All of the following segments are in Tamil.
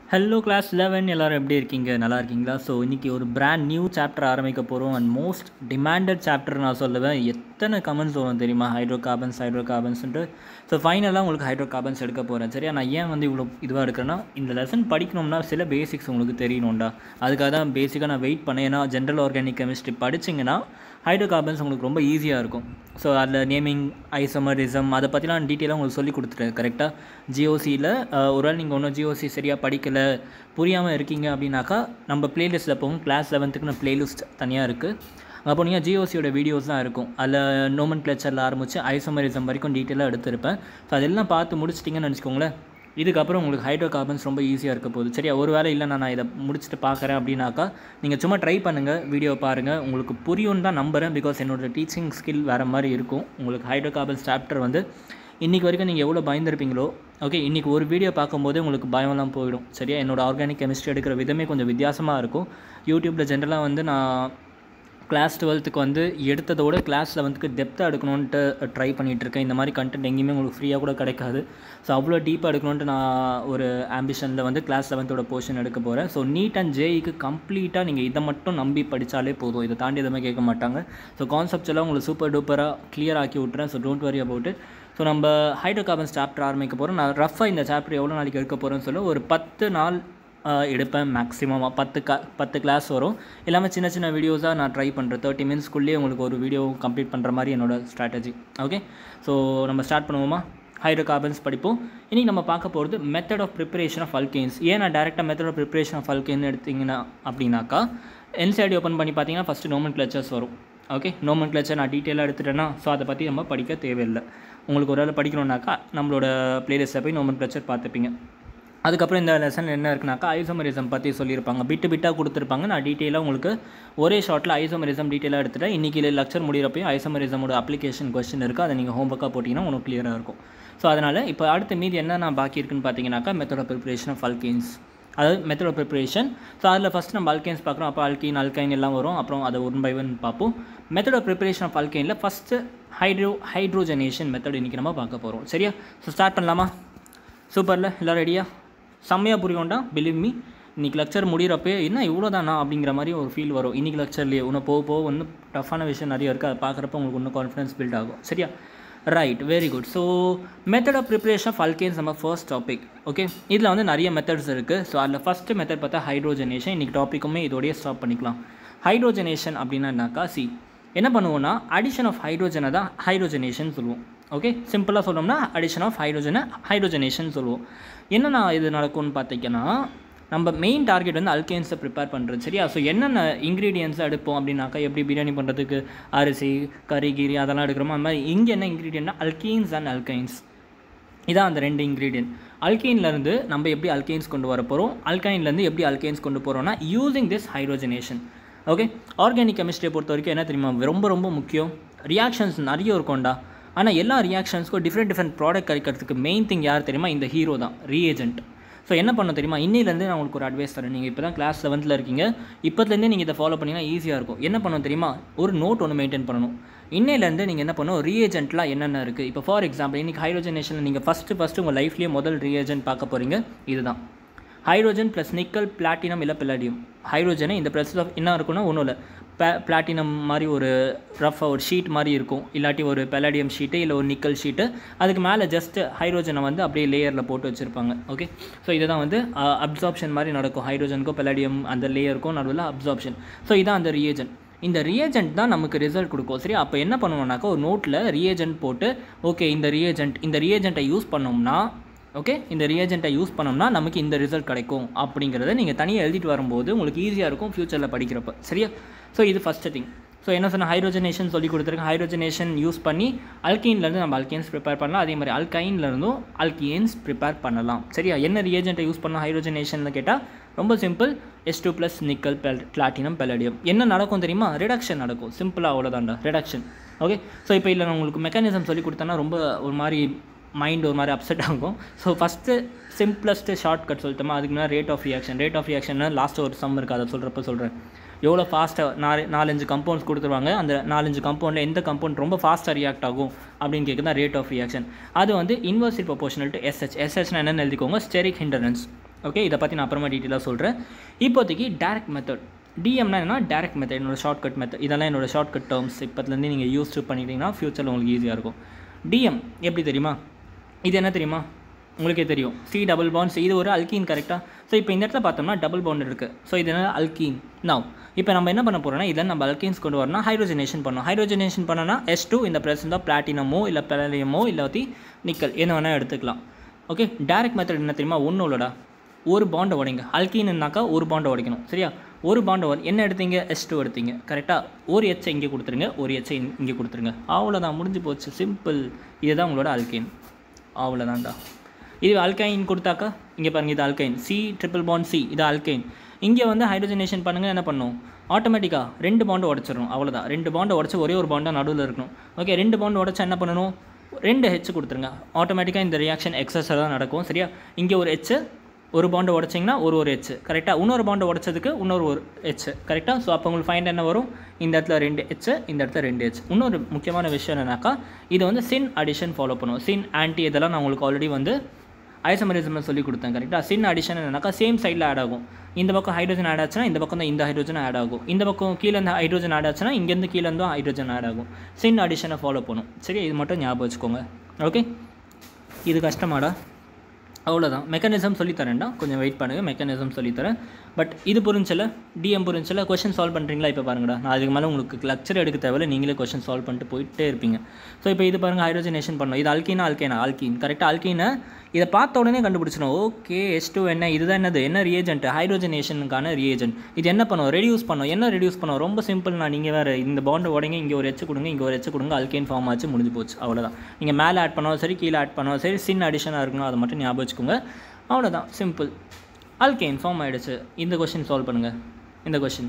Hello class 11 எல்லாரும் எப்படி இருக்கீங்க நல்லா இருக்கீங்களா ஸோ இன்றைக்கி ஒரு பிராண்ட் நியூ சாப்டர் ஆரம்பிக்க போகிறோம் அண்ட் மோஸ்ட் டிமாண்டட் சாப்டர் நான் சொல்லுவேன் எத்தனை கமெண்ட்ஸ் வரும் தெரியுமா ஹைட்ரோகார்பன்ஸ்ன்ட்டு ஸோ ஃபைனலாக உங்களுக்கு ஹைட்ரோகார்பன்ஸ் எடுக்க போகிறேன் சரியா நான் ஏன் வந்து இவ்வளோ இதுவாக எடுக்கிறேன்னா இந்த லெசன் படிக்கணும்னா சில பேசிக்ஸ் உங்களுக்கு தெரியணும்டா அதுக்காக தான் பேசிக்காக நான் வெயிட் பண்ணேன் ஏன்னா ஜென்ரல் ஆர்கானிக் கெமிஸ்ட்ரி படிச்சிங்கன்னா ஹைட்ரோகார்பன்ஸ் உங்களுக்கு ரொம்ப ஈஸியாக இருக்கும் ஸோ அதில் நேமிங் ஐசோமரிசம் அதை பற்றிலாம் டீட்டெயிலாக உங்களுக்கு சொல்லி கொடுத்துட்டேன் கரெக்டாக ஜிஓசியில் ஒருவேளை நீங்கள் ஒன்றும் ஜிஓசி சரியாக படிக்கலை புரியாமல் இருக்கீங்க அப்படின்னாக்கா நம்ம பிளேலிஸ்ட்டில் போகும் கிளாஸ் 11க்குன்னு பிளேலிஸ்ட் தனியாக இருக்குது அப்போ நீங்கள் ஜிஓசியோட வீடியோஸ் தான் இருக்கும் அதில் நோமன் கிளச்சரில் ஆரம்பித்து ஐசோமரிசம் வரைக்கும் டீட்டெயிலாக எடுத்திருப்பேன் ஸோ அதெல்லாம் பார்த்து முடிச்சிட்டிங்கன்னு நினச்சிக்கோங்களேன் இதுக்கப்புறம் உங்களுக்கு ஹைட்ரோகார்பன்ஸ் ரொம்ப ஈஸியாக இருக்க போகுது சரியா ஒரு வேளை இல்லை நான் இதை முடிச்சுட்டு பார்க்குறேன் அப்படின்னாக்கா நீங்கள் சும்மா ட்ரை பண்ணுங்கள் வீடியோ பாருங்கள் உங்களுக்கு புரியும்னு தான் நம்புகிறேன் பிகாஸ் என்னோடய டீச்சிங் ஸ்கில் வேறு மாதிரி இருக்கும் உங்களுக்கு ஹைட்ரோகார்பன்ஸ் சாப்டர் வந்து இன்றைக்கி வரைக்கும் நீங்கள் எவ்வளோ பயந்துருப்பீங்களோ ஓகே இன்றைக்கி ஒரு வீடியோ பார்க்கும்போது உங்களுக்கு பயமெல்லாம் போயிடும் சரியா என்னோடய ஆர்கானிக் கெமிஸ்ட்ரி எடுக்கிற விதமே கொஞ்சம் வித்தியாசமாக இருக்கும் யூடியூப்பில் ஜென்ரலாக வந்து நான் கிளாஸ் 12க்கு வந்து எடுத்ததோட கிளாஸ் 11க்கு டெப்த்தாக எடுக்கணுன்ட்டு ட்ரை பண்ணிகிட்ருக்கேன் இந்த மாதிரி கண்டென்ட் எங்கேயுமே உங்களுக்கு ஃப்ரீயாக கூட கிடைக்காது ஸோ அவ்வளோ டீப்பாக எடுக்கணுன்ட்டு நான் ஒரு ஆம்பிஷனில் வந்து கிளாஸ் 11ோட போர்ஷன் எடுக்க போகிறேன் ஸோ நீட் அண்ட் ஜேஇக்கு கம்ப்ளீட்டாக நீங்கள் இதை மட்டும் நம்பி படித்தாலே போதும் இதை தாண்டி எதுவுமே கேட்க மாட்டாங்க ஸோ கான்செப்ட்ஸ்லாம் உங்களுக்கு சூப்பர் டூப்பராக கிளியர் ஆக்கி விட்றேன் so don't worry about it so நம்ம ஹைட்ரோகார்பன்ஸ் சாப்டர் ஆரம்பிக்க போகிறோம் நான் ரஃபாக இந்த சாப்டர் எவ்வளோ நாளைக்கு எடுக்க போகிறேன்னு சொல்ல ஒரு 10 நாள் எடுப்பேன் மேக்ஸிமமாக 10 கிளாஸ் வரும் எல்லாமே சின்ன சின்ன வீடியோஸாக நான் ட்ரை பண்ணுறேன் 30 மினிட்ஸ்க்குள்ளேயே உங்களுக்கு ஒரு வீடியோ கம்ப்ளீட் பண்ணுற மாதிரி என்னோடய ஸ்ட்ராட்டஜி ஓகே ஸோ நம்ம ஸ்டார்ட் பண்ணுவோமா ஹைட்ரோகார்பன்ஸ் படிப்போம் இன்றைக்கி நம்ம பார்க்க போகிறது method of preparation of alkanes ஏன் நான் டேரெக்டாக method of preparation of alkane எடுத்திங்கன்னா அப்படின்னாக்கா என்சிஆர்டி ஓப்பன் பண்ணி பார்த்தீங்கன்னா ஃபஸ்ட்டு நோமன் கிளச்சர்ஸ் வரும் ஓகே நோமன் கிளச்சர் நான் டீட்டெயிலாக எடுத்துட்டேன்னா ஸோ அதை பற்றி நம்ம படிக்க தேவையில்லை உங்களுக்கு ஒரு வேளை படிக்கணுன்னாக்கா நம்மளோட பிளேலிஸ்ட்டில் போய் நோமன் கிளச்சர் பார்த்துப்பீங்க அதுக்கப்புறம் இந்த லெசன் என்ன இருக்குனாக்கா ஐசோமரிசம் பற்றி சொல்லியிருப்பாங்க பிட்டாக கொடுத்துருப்பாங்க நான் டீட்டெயிலாக உங்களுக்கு ஒரே ஷார்ட்டில் ஐசோமரிசம் டீட்டெயிலாக எடுத்துகிட்டேன் இன்றைக்கி லெக்சர் முடிகிறப்பையும் ஐசோமரிசமோட அப்ளிகேஷன் கொஸ்டின் இருக்குது அதை நீங்கள் ஹோம்ஒர்க்காக போட்டிங்கன்னா உங்களுக்கு கிளியராக இருக்கும் ஸோ அதனால் இப்போ அடுத்த மீதி என்ன நான் பாக்கி இருக்குன்னு பார்த்தீங்கன்னாக்கா method of preparation of alkanes அதாவது மெத்தட் ஆஃப் ப்ரிப்பரேஷன் ஸோ அதில் ஃபஸ்ட் நம்ம அல்கேன்ஸ் பார்க்குறோம் அப்போ அல்கைன் எல்லாம் வரும் அப்புறம் அதை 1 by 1 பார்ப்போம் மெத்தட் ஆஃப் ப்ரிப்பரேஷன் ஆஃப் அல்கைனில் ஃபஸ்ட்டு ஹைட்ரோஜனேஷன் மெத்தட் இன்றைக்கி நம்ம பார்க்க போகிறோம் சரியா ஸோ ஸ்டார்ட் பண்ணலாமா சூப்பரில் எல்லோரும் ரெடியா செம்மையாக புரியும்டா பிலீவ் மீ இன்றைக்கி லெக்சர் முடிகிறப்பே என்ன இவ்வளோ தானா அப்படிங்கிற மாதிரி ஒரு ஃபீல் வரும் இன்றைக்கி லெக்சர்லேயே இன்னும் போக இன்னும் டஃப்பான விஷயம் நிறைய இருக்குது அதை பார்க்குறப்ப உங்களுக்கு இன்னும் கான்ஃபிடன்ஸ் பில்ட் ஆகும் சரியா right very good so method of preparation of alkanes நம்ம ஃபர்ஸ்ட் டாபிக் ஓகே இதில் வந்து நிறைய மெத்தட்ஸ் இருக்குது ஸோ அதில் ஃபஸ்ட்டு மெத்தட் பார்த்தா ஹைட்ரோஜனேஷன் இன்றைக்கி டாப்பிக்குமே இதோடய ஸ்டாப் பண்ணிக்கலாம் ஹைட்ரோஜனேஷன் அப்படின்னாக்கா என்ன பண்ணுவோன்னா அடிஷன் ஆஃப் ஹைட்ரோஜனை தான் ஹைட்ரோஜனேஷன் சொல்லுவோம் ஓகே சிம்பிளாக சொல்லணும்னா அடிஷன் ஆஃப் ஹைட்ரோஜனேஷன் சொல்லுவோம் என்னென்ன இது நடக்கும்னு பார்த்தீங்கன்னா நம்ம மெயின் டார்கெட் வந்து அல்கேன்ஸை ப்ரிப்பேர் பண்ணுறது சரியா ஸோ என்னென்ன இன்க்ரீடியன்ஸை எடுப்போம் அப்படின்னாக்கா எப்படி பிரியாணி பண்ணுறதுக்கு அரிசி கறிகீரி அதெல்லாம் எடுக்கிறோமோ அந்த மாதிரி இங்கே என்ன இன்க்ரீடியன்ட்னா அல்கீன்ஸ் அண்ட் அல்கைன்ஸ் இதான் அந்த 2 இன்க்ரீடியன்ட் அல்கெயின்லேருந்து நம்ம எப்படி அல்கெயின்ஸ் கொண்டு வர போகிறோம் அல்கைன்லேருந்து எப்படி அல்கெயின்ஸ் கொண்டு போகிறோம்னா using this hydrogenation okay organic கெமிஸ்ட்ரியை பொறுத்த வரைக்கும் என்ன தெரியுமா ரொம்ப முக்கியம் ரியாக்ஷன்ஸ் நிறைய இருக்கும்டா ஆனால் எல்லா ரியாக்ஷன்ஸ்க்கும் டிஃப்ரெண்ட் ப்ராடக்ட் கிடைக்கிறதுக்கு மெயின் திங் யார் தெரியுமா இந்த ஹீரோ தான் ரீஏஜென்ட் ஸோ என்ன பண்ண தெரியுமா இன்னிலேருந்து நான் உங்களுக்கு ஒரு அட்வைஸ் தரேன் நீங்கள் இப்போ தான் கிளாஸ் 7th இருக்கீங்க இப்போத்துலேருந்தே நீங்கள் இதை ஃபாலோ பண்ணிங்கன்னா ஈஸியாக இருக்கும் என்ன பண்ணணும் தெரியுமா ஒரு நோட் ஒன்று மெயின்டைன் பண்ணணும் இன்னையிலேருந்து நீங்கள் என்ன பண்ணணும் ரீஏஜென்ட்லாம் என்னென்ன இருக்குது இப்போ ஃபார் எக்ஸாம்பிள் இன்றைக்கி ஹைட்ரோஜனேஷனில் நீங்கள் ஃபஸ்ட்டு உங்கள் லைஃப்லேயே முதல் ரீஏஜென்ட் பார்க்க போகிறீங்க இதுதான் ஹைட்ரோஜன் ப்ளஸ் நிக்கல் பிளாட்டினம் இல்லை பெல்லாடியம் ஹைட்ரோஜனை இந்த ப்ளஸ் என்ன இருக்குன்னா ஒன்றும் இல்லை பிளாட்டினம் மாதிரி ஒரு ரஃபாக ஒரு ஷீட் மாதிரி இருக்கும் இல்லாட்டி ஒரு பெல்லாடியம் ஷீட்டு இல்லை ஒரு நிக்கல் ஷீட்டு அதுக்கு மேலே ஜஸ்ட்டு ஹைட்ரோஜனை வந்து அப்படியே லேயரில் போட்டு வச்சுருப்பாங்க ஓகே ஸோ இதுதான் வந்து அப்சார்ப்ஷன் மாதிரி நடக்கும் ஹைட்ரோஜனுக்கும் பெல்லாடியம் அந்த லேயருக்கும் நடுவில் அப்சார்ப்ஷன் ஸோ இதான் அந்த ரியேஜென்ட் இந்த ரியேஜென்ட் தான் நமக்கு ரிசல்ட் கொடுக்கும் சரி அப்போ என்ன பண்ணுவோம்னாக்கா ஒரு நோட்டில் ரியேஜென்ட் போட்டு ஓகே இந்த ரியேஜென்ட்டை யூஸ் பண்ணோம்னா ஓகே இந்த ரியேஜென்ட்டை யூஸ் பண்ணோம்னா நமக்கு இந்த ரிசல்ட் கிடைக்கும் அப்படிங்கிறத நீங்கள் தனியாக எழுதிட்டு வரும்போது உங்களுக்கு ஈஸியாக இருக்கும் ஃப்யூச்சரில் படிக்கிறப்ப சரியா ஸோ இது ஃபஸ்ட்டு திங் ஸோ என்ன சொன்னால் ஹைட்ரோஜனேஷன் சொல்லி கொடுத்துருக்கேன் ஹைட்ரோஜனேஷன் யூஸ் பண்ணி அல்கீன்லேருந்து நம்ம அல்கேன்ஸ் ப்ரிப்பேர் பண்ணலாம் அதே மாதிரி அல்கைன்லேருந்தும் அல்கீன்ஸ் ப்ரிப்பேர் பண்ணலாம் சரியா என்ன ரியேஜென்ட்டை யூஸ் பண்ணலாம் ஹைட்ரோஜனேஷன் கேட்டால் ரொம்ப simple H2 + nickel platinum palladium என்ன நடக்கும் தெரியுமா ரிடக்ஷன் நடக்கும் சிம்பிளாக அவ்வளோதான்டா ரிடக்ஷன் ஓகே ஸோ இப்போ இல்லை நான் உங்களுக்கு மெக்கானிசம் சொல்லி கொடுத்தேன்னா ரொம்ப ஒரு மாதிரி மைண்ட் ஒரு மாதிரி அப்செட் ஆகும் so first simplest short cut சொல்லிட்டோமா அதுக்கு முன்னாடி ரேட் ஆஃப் ரியாக்ஷன்னா லாஸ்ட்டு ஒரு சம் இருக்குது அதை சொல்கிறேன் எவ்வளோ ஃபாஸ்ட்டாக 4-5 கம்பவுண்ட்ஸ் கொடுத்துருவாங்க அந்த 4-5 கம்பவுண்டில் எந்த கம்பவுண்ட் ரொம்ப ஃபாஸ்ட்டாக ரியாக்ட் ஆகும் அப்படின்னு கேட்குறது தான் ரேட் ஆஃப் ரியாக்ஷன் அது வந்து இன்வெர்ஸ்லி ப்ரொபோர்ஷனல் டு SH SHனா என்னென்னு எழுதிக்கோங்க ஸ்டெரிக் ஹிண்டரன்ஸ் ஓகே, இதை பற்றி நான் அப்புறமா டீட்டெயிலாக சொல்கிறேன். இப்போதைக்கு டைரக்ட் மெத்தட். டிஎம்னா என்ன? டைரக்ட் மெத்தட், என்னோட ஷார்ட்கட் மெத்தட். இதெல்லாம் என்னோட ஷார்ட்கட் டேர்ம்ஸ். இப்போத்துலேருந்து நீங்கள் யூஸ் பண்ணிட்டீங்கன்னா ஃபியூச்சரில் உங்களுக்கு ஈஸியாக இருக்கும். டிஎம் எப்படி தெரியுமா? இது என்ன தெரியுமா? உங்களுக்கே தெரியும், சி டபுள் பாண்ட்ஸ். இது ஒரு அல்கீன், கரெக்டாக? ஸோ இப்போ இந்த இடத்துல பார்த்தோம்னா டபுள் பாண்ட் இருக்குது. ஸோ இது என்ன? அல்கீன். நவ் இப்போ நம்ம என்ன பண்ண போகிறோம்னா, இதை நம்ம அல்கீன்ஸ் கொண்டு வரணும், ஹைட்ரோஜனேஷன் பண்ணணும். ஹைட்ரோஜனேஷன் பண்ணோன்னா H2 இந்த ப்ரெசன்ட் ஆஃப் பிளாட்டினமோ இல்லை பெலலியமோ இல்லாட்டி நிக்கல் என்ன வேணால் எடுத்துக்கலாம். ஓகே, டைரக்ட் மெத்தட் என்ன தெரியுமா? ஒன்றும் இல்லைடா, ஒரு பாண்டை உடைங்க. அல்கீன்னாக்கா ஒரு பாண்டை உடைக்கணும், சரியா? ஒரு பாண்டை என்ன எடுத்தீங்க? H2 எடுத்தீங்க, கரெக்டாக? ஒரு எச்சை இங்கே கொடுத்துருங்க, ஒரு எச்சை இங்கே கொடுத்துருங்க, அவ்வளோதான், முடிஞ்சு போச்சு, சிம்பிள். இதுதான் உங்களோட அல்கீன், அவ்வளோதான்டா. இது அல்கைன் கொடுத்தாக்கா இங்கே பாருங்கள், இது alkyne, C triple bond C, இது அல்கைன். இங்கே வந்து ஹைட்ரோஜனேஷன் பண்ணுங்கள், என்ன பண்ணும்? ஆட்டோமேட்டிக்காக 2 பாண்டை உடச்சிடணும், அவ்வளோதான். 2 பாண்டை உடச்சி ஒரே ஒரு பாண்டாக நடுவில் இருக்கணும். ஓகே, 2 பாண்டு உடச்சா என்ன பண்ணணும்? 2 H கொடுத்துருங்க. ஆட்டோமேட்டிக்காக இந்த ரியாக்ஷன் எக்ஸஸாக தான் நடக்கும், சரியா? இங்கே ஒரு H, ஒரு பாண்டை உடச்சிங்கன்னா ஒரு H, கரெக்டாக? இன்னொரு பாண்டை உடச்சதுக்கு இன்னொரு H, கரெக்டாக? ஸோ அப்போ உங்களுக்கு ஃபைண்ட் என்ன வரும்? இந்த இடத்துல 2 H, இந்த இடத்துல 2 H. இன்னொரு முக்கியமான விஷயம் என்னன்னாக்கா, இது வந்து சின் அடிஷன் ஃபாலோ பண்ணும். சின் ஆன்டி இதெல்லாம் நான் உங்களுக்கு ஆல்ரெடி வந்து ஐசோமரிசமில் சொல்லி கொடுத்தேன், கரெக்டாக? சின் அடிஷன் என்னன்னாக்கா சேம் சைடில் ஆட் ஆகும். இந்த பக்கம் ஹைட்ரோஜன் ஆட் ஆச்சுன்னா இந்த பக்கம் தான் இந்த ஹைட்ரோஜன் ஆட் ஆகும். இந்த பக்கம் கீழே இந்த ஹைட்ரோஜன் ஆட் ஆச்சுன்னா இங்கேருந்து கீழே இருந்தும் ஹைட்ரோஜன் ஆட் ஆகும். சின் அடிஷனை ஃபாலோ பண்ணும், சரி? இது மட்டும் ஞாபகம் வச்சுக்கோங்க. ஓகே, இது கஷ்டமாடா? அவ்வளோதான். மெக்கானிசம் சொல்லித்தரேன்டா, கொஞ்சம் வெயிட் பண்ணுங்கள், மெக்கானிசம் சொல்லித்தரேன். பட் இது புரிஞ்சல, டிஎம் புரிஞ்சல, கொஷின் சால்வ் பண்ணுறீங்களா? இப்போ பாருங்கடா, நான் அதுக்கு மேலே உங்களுக்கு லெக்சர் எடுக்க தேவையில்லை, நீங்களே கொஷின் சால்வ் பண்ணிட்டு போயிட்டே இருப்பீங்க. ஸோ இப்போ இது பாருங்கள், ஹைட்ரோஜனேஷன் பண்ணணும். இது அல்கீனா? அல்கீன், கரெக்டாக? அல்கீனை இதை பார்த்த உடனே கண்டுபிடிச்சிடும். ஓகே, H2 என்ன? இதுதான் என்னது? என்ன ரியேஜென்ட்? ஹைட்ரோஜனேஷனுக்கான ரியேஜென்ட். இது என்ன பண்ணும்? ரெடியூஸ் பண்ணும். என்ன ரெடியூஸ் பண்ணும்? ரொம்ப சிம்பிள். நீங்கள் வேறு இந்த பாண்டை உடங்க, இங்கே ஒரு H கொடுங்க, இங்கே ஒரு H கொடுங்க, அல்கேன் ஃபார்ம் ஆச்சு, முடிஞ்சு போச்சு, அவ்வளோதான். நீங்கள் மேலே ஆட் பண்ணாலும் சரி, கீழே ஆட் பண்ணாலும் சரி, சின் அடிஷனாக இருக்கணும், அதை மட்டும் ஞாபகம் வச்சுக்கோங்க, அவ்வளோதான், சிம்பிள். அல்கேன் ஃபார்ம் ஆகிடுச்சு. இந்த கொஷின் சால்வ் பண்ணுங்கள். இந்த கொஷின்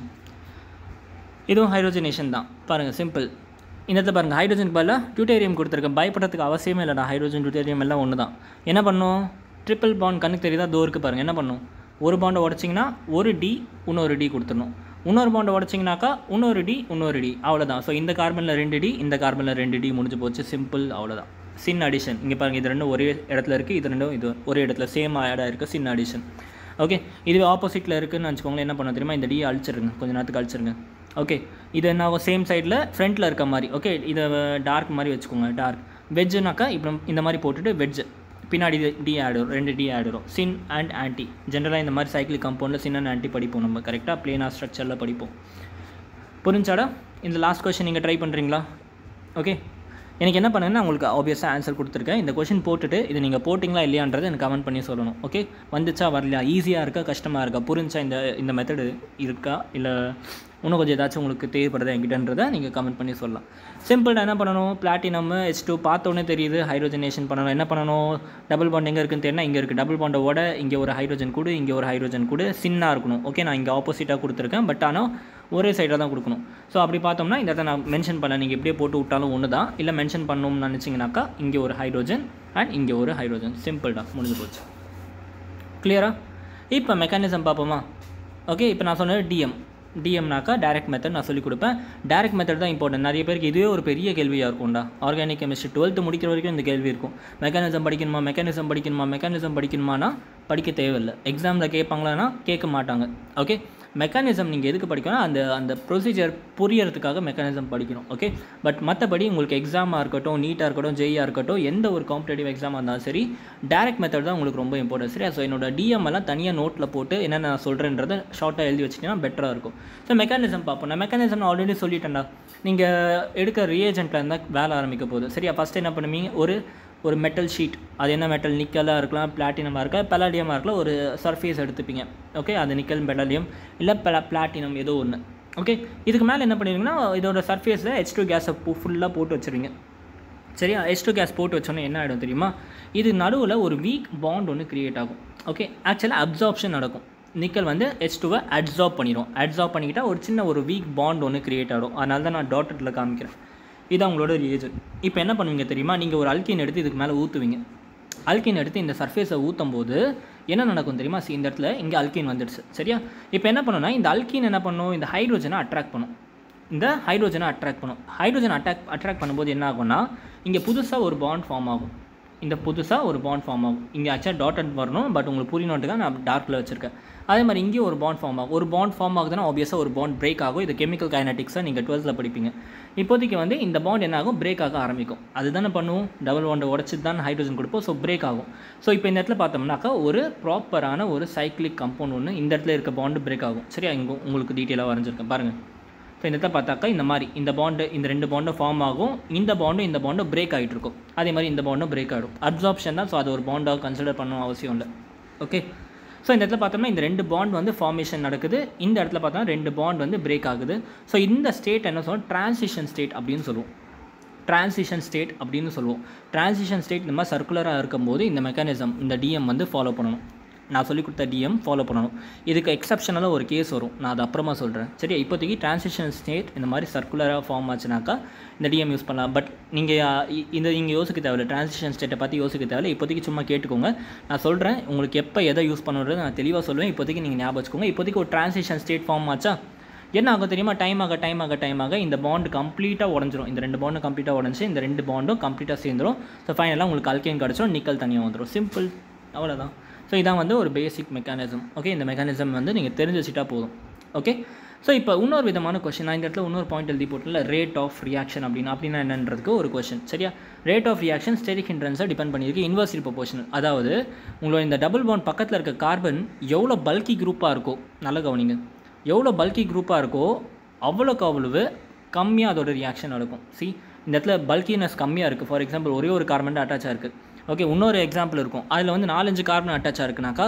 இதுவும் ஹைட்ரோஜனேஷன் தான், பாருங்கள், சிம்பிள். இந்த இடத்துல பாருங்கள், ஹைட்ரோஜனுக்கு பதிலாக டியூட்டேரியம் கொடுத்துருக்கேன். பயப்படுறதுக்கு அவசியமே இல்லைடா, ஹைட்ரோஜன் டியூட்டேரியம் எல்லாம் ஒன்று தான். என்ன பண்ணும்? ட்ரிபிள் பாண்ட் கண்ணுக்கு தெரியுதா? தோருக்கு பாருங்கள், என்ன பண்ணும்? ஒரு பாண்டை உடச்சிங்கன்னா ஒரு D, இன்னொரு D கொடுத்துடணும். இன்னொரு பாண்டை உடச்சிங்கனாக்கா இன்னொரு D, அவ்வளோதான். ஸோ இந்த கார்பனில் 2 D, இந்த கார்பனில் 2 D, முடிஞ்சு போச்சு, சிம்பிள், அவ்வளோதான். சின் அடிஷன் இங்கே பாருங்கள், இது ரெண்டும் ஒரே இடத்துல இருக்குது, இது ரெண்டும் இது ஒரே இடத்துல சேம் ஆடாக இருக்குது, சின் அடிஷன். ஓகே, இதுவே ஆப்போசிட்டில் இருக்குதுன்னு வச்சுக்கோங்களேன், என்ன பண்ண தெரியுமா? இந்த D அழிச்சிருங்க, கொஞ்சம் நேரத்துக்கு அழிச்சிருங்க. ஓகே, இது என்ன ஆகும்? சேம் சைடில் ஃப்ரண்ட்டில் இருக்க மாதிரி. ஓகே, இதை டார்க் மாதிரி வச்சுக்கோங்க, டார்க். வெஜ்ஜுனாக்கா இப்போ இந்த மாதிரி போட்டுட்டு வெஜ் பின்னாடி D ஆட் வரும், 2 D ஆட் வரும். சின் அண்ட் ஆன்டி, ஜென்ரலாக இந்த மாதிரி சைக்கிளிக் கம்பவுண்டில் சின் அண்ட் ஆன்டி படிப்போம் நம்ம, கரெக்டாக? பிளேனாக ஸ்ட்ரக்சரில் படிப்போம். புரிஞ்சாடா? இந்த லாஸ்ட் கொஸ்டின் நீங்கள் ட்ரை பண்ணுறீங்களா? ஓகே, எனக்கு என்ன பண்ணுங்கன்னா, உங்களுக்கு ஆப்வியஸாக ஆன்சர் கொடுத்துருக்கேன். இந்த கொஷின் போட்டுட்டு இது நீங்கள் போட்டிங்களா இல்லையான்றதை எனக்கு கமெண்ட் பண்ணி சொல்லணும். ஓகே, வந்துச்சா வரலையா, ஈஸியாக இருக்கா கஷ்டமாக இருக்கா, புரிஞ்சா இந்த மெத்தடு இருக்கா, இல்லை இன்னும் கொஞ்சம் ஏதாச்சும் உங்களுக்கு தேவைப்படுதா என்கிட்டன்றதை நீங்கள் கமெண்ட் பண்ணி சொல்லலாம். சிம்பிள். என்ன பண்ணணும்? பிளாட்டினம் H2 பார்த்தோன்னே தெரியுது, ஹைட்ரோஜனேஷன் பண்ணணும். என்ன பண்ணணும்? டபுள் பாண்ட் எங்கே இருக்குன்னு தெரியுன்னா இங்கே இருக்குது. டபுள் பாண்டோட இங்கே ஒரு ஹைட்ரோஜன் கூட, இங்கே ஒரு ஹைட்ரோஜன் கூட, சின்னாக இருக்கணும். ஓகே, நான் இங்கே ஆப்போசிட்டாக கொடுத்துருக்கேன், பட் ஆனால் ஒரே சைடாக தான் கொடுக்கணும். ஸோ அப்படி பார்த்தோம்னா இந்த இடத்த நான் மென்ஷன் பண்ண, நீங்கள் இப்படியே போட்டு விட்டாலும் ஒன்று தான். இல்லை மென்ஷன் பண்ணணும்னு நினச்சிங்கனாக்கா இங்கே ஒரு ஹைட்ரோஜன் அண்ட் இங்கே ஒரு ஹைட்ரோஜன், சிம்பிள் தான், முடிஞ்சு போச்சு. கிளியரா? இப்போ மெக்கானிசம் பார்ப்போமா? ஓகே, இப்போ நான் சொன்னது டிஎம்னாக்கா டைரக்ட் மெத்தட் நான் சொல்லிக் கொடுப்பேன். டைரக்ட் மெத்தட் தான் இம்பார்ட்டன்ட். நிறைய பேருக்கு இதுவே ஒரு பெரிய கேள்வியாக இருக்கும்டா. ஆர்கானிக் கெமிஸ்ட்ரி 12th முடிக்கிற வரைக்கும் இந்த கேள்வி இருக்கும். மெக்கானிசம் படிக்கணுமானா படிக்க தேவையில்லை. எக்ஸாமில் கேட்பாங்களான்னா கேட்க மாட்டாங்க. ஓகே, மெக்கானிசம் நீங்கள் எதுக்கு படிக்கணும்? அந்த ப்ரொசீஜர் புரியறதுக்காக மெக்கானிசம் படிக்கணும். ஓகே, பட் மற்றபடி உங்களுக்கு எக்ஸாமாக இருக்கட்டும், நீட்டாக இருக்கட்டும், ஜேஇயாக இருக்கட்டும், எந்த ஒரு காம்படேட்டிவ் எக்ஸாமாக இருந்தாலும் சரி, டைரக்ட் மெத்தட் தான் உங்களுக்கு ரொம்ப இம்பார்ட்டன்ட். சரியா? ஸோ என்னோட டிஎம் எல்லாம் தனியாக நோட்டில் போட்டு என்னென்ன நான் சொல்கிறேன்றதை ஷார்ட்டாக எழுதி வச்சிங்கன்னா பெட்டராக இருக்கும். ஸோ மெக்கானிசம் பார்ப்போம். நான் மெக்கானிசம் நான் ஆல்ரெடி சொல்லிட்டேன்டா. நீங்கள் எடுக்க ரியேஜென்ட்டில் இருந்தால் வேலை ஆரம்பிக்க போகுது. சரியா? ஃபஸ்ட்டு என்ன பண்ணுவீங்க? ஒரு மெட்டல் ஷீட், அது என்ன மெட்டல், நிக்கலாக இருக்கலாம், பிளாட்டினமாக இருக்கலாம், பெலாடியமாக இருக்கலாம், ஒரு சர்ஃபேஸ் எடுத்துப்பீங்க. ஓகே, அது நிக்கல், பெலாடியம் இல்லை பிளாட்டினம் ஏதோ ஒன்று. ஓகே, இதுக்கு மேலே என்ன பண்ணிடுவீங்கன்னா இதோட சர்ஃபேஸில் H2 கேஸை ஃபுல்லாக போட்டு வச்சுருவீங்க. சரியா? H2 கேஸ் போட்டு வச்சோன்னே என்ன ஆகிடும் தெரியுமா? இது நடுவில் ஒரு வீக் பாண்ட் ஒன்று க்ரியேட் ஆகும். ஓகே, ஆக்சுவலாக அப்சார்ப்ஷன் நடக்கும். நிக்கல் வந்து H2வை அப்சார்ப் பண்ணிடும். அப்சார்ப் பண்ணிக்கிட்டால் ஒரு சின்ன ஒரு வீக் பாண்ட் ஒன்று க்ரியேட் ஆகும். அதனால தான் நான் டாட்டரில் காமிக்கிறேன். இதான் உங்களோட ரியேஜென்ட். இப்போ என்ன பண்ணுவீங்க தெரியுமா? நீங்கள் ஒரு அல்கீன் எடுத்து இதுக்கு மேலே ஊற்றுவீங்க. அல்கீன் எடுத்து இந்த சர்ஃபேஸை ஊற்றும் போது என்ன நடக்கும் தெரியுமா? இந்த இடத்துல இங்கே அல்கீன் வந்துடுச்சு. சரியா? இப்போ என்ன பண்ணணும்னா இந்த அல்கீன் என்ன பண்ணும்? இந்த ஹைட்ரோஜனை அட்ராக்ட் பண்ணும். ஹைட்ரோஜனை அட்ராக்ட் பண்ணும்போது என்ன ஆகும்னா இங்கே புதுசாக ஒரு பாண்ட் ஃபார்ம் ஆகும். இந்த புதுசாக ஒரு பாண்ட் ஃபார்ம் ஆகும். இங்கே ஆக்சுவலாக டாட்டட் வரணும், பட் உங்களுக்கு புரியணுன்ட்டுக்காக நான் டார்க்கில் வச்சுருக்கேன். அதே மாதிரி இங்கே ஒரு பாண்ட் ஃபார்ம் ஆகும். ஒரு பாண்ட் ஃபார்ம் ஆகுதுன்னா ஆப்வியஸாக ஒரு பாண்ட் பிரேக் ஆகும். இது கெமிக்கல் கைனடிக்ஸாக நீங்கள் 12th படிப்பீங்க. இப்போதைக்கு வந்து இந்த பாண்ட் என்ன ஆகும், பிரேக் ஆக ஆரம்பிக்கும். அதுதானே பண்ணுவோம், டபுள் பாண்டை உடச்சி தான் ஹைட்ரஜன் கொடுப்போம். ஸோ பிரேக் ஆகும். ஸோ இப்போ இந்த இடத்துல பார்த்தோம்னாக்கா ஒரு ப்ராப்பரான ஒரு சைக்ளிக் கம்பவுண்ட் ஒன்று இந்த இடத்துல இருக்க பாண்டு பிரேக் ஆகும். சரியா, இங்கே உங்களுக்கு டீட்டெயிலாக வரைஞ்சிருக்கேன் பாருங்கள். ஸோ இந்த இடத்துல பார்த்தாக்கா இந்த மாதிரி இந்த பாண்டு, இந்த 2 பாண்டும் ஃபார்ம் ஆகும். இந்த பாண்டும் பிரேக் ஆகிட்டு இருக்கும். அதே மாதிரி இந்த பாண்டும் பிரேக் ஆகிடும். அப்சார்ப்ஷன் தான். ஸோ அது ஒரு பாண்டாக கன்சிடர் பண்ணணும் அவசியம் இல்லை. ஓகே, ஸோ இந்த இடத்துல பார்த்தோம்னா இந்த 2 பாண்ட் வந்து ஃபார்மேஷன் நடக்குது. இந்த இடத்துல பார்த்தோம்னா 2 பாண்ட் வந்து பிரேக் ஆகுது. ஸோ இந்த ஸ்டேட் என்ன சொல்லுவோம், ட்ரான்சிஷன் ஸ்டேட் அப்படின்னு சொல்லுவோம். ட்ரான்சிஷன் ஸ்டேட் இந்த மாதிரி சர்க்குலராக இருக்கும்போது இந்த மெக்கானிசம், இந்த டிஎம் வந்து ஃபாலோ பண்ணணும். நான் சொல்லிக் கொடுத்த டிஎம் ஃபாலோ பண்ணணும். இதுக்கு எக்ஸப்ஷனலாக ஒரு கேஸ் வரும், நான் அது அப்புறமா சொல்கிறேன். சரியா, இப்போதைக்கு ட்ரான்சிஷன் ஸ்டேட் இந்த மாதிரி சர்க்குலராக ஃபார்ம் ஆச்சுனாக்கா இந்த டிஎம் யூஸ் பண்ணலாம். பட் நீங்கள் யோசிக்க தேவையில்லை, ட்ரான்சிஷன் ஸ்டேட்டை பற்றி யோசிக்க தேவையில்லை. இப்போதைக்கு சும்மா கேட்டுக்கோங்க, நான் சொல்கிறேன். உங்களுக்கு எப்போ எதை யூஸ் பண்ணுறது நான் தெளிவாக சொல்லுவேன். இப்போதைக்கு நீங்கள் ஞாபகம் வச்சுக்கோங்க. இப்போதைக்கு ஒரு ட்ரான்சிஷன் ஸ்டேட் ஃபார்ம் ஆச்சா, என்ன ஆகும் தெரியுமா, டைம் ஆக இந்த பாண்டு கம்ப்ளீட்டாக உடஞ்சிரும். இந்த 2 பாண்டும் கம்ப்ளீட்டாக உடஞ்சி இந்த 2 பாண்டும் கம்ப்ளீட்டாக சேர்ந்துடும். ஸோ ஃபைனலாக உங்களுக்கு அல்கேன் கிடச்சிடும், நிக்கல் தனியாக வந்துடும். சிம்பிள், அவ்வளோதான். ஸோ இதான் வந்து ஒரு பேசிக் மெக்கானிசம். ஓகே, இந்த மெக்கானிசம் வந்து நீங்கள் தெரிஞ்சு வச்சுட்டா போதும். ஓகே, ஸோ இப்போ இன்னொரு விதமான கொஸ்டின், நான் இந்த இடத்துல இன்னொரு பாயிண்ட் எழுதி போட்டில் ரேட் ஆஃப் ரியாக்ஷன் அப்படின்னா என்னன்றதுக்கு ஒரு கொஸ்டின். சரியா, ரேட் ஆஃப் ரியாக்ஷன் ஸ்டெரிக் ஹிண்ட்ரன்ஸை டிபெண்ட் பண்ணியிருக்கு. Inversely proportional. அதாவது உங்களோட இந்த டபுள் பாண்ட் பக்கத்தில் இருக்க கார்பன் எவ்வளோ பல்கி குரூப்பாக இருக்கோ, நல்லா கவனிங்க, எவ்வளோ பல்கி குரூப்பாக இருக்கோ அவ்வளோக்கு கம்மியாக அதோட ரியாக்ஷன் நடக்கும். இந்த இடத்துல பல்கினஸ் கம்மியாக இருக்குது. ஃபார் எக்ஸாம்பிள் ஒரே ஒரு கார்பன் அட்டாச் ஆகிருக்கு. ஓகே, இன்னொரு எக்ஸாம்பிள் இருக்கும், அதில் வந்து 4-5 கார்பன் அட்டாச் இருக்குனாக்கா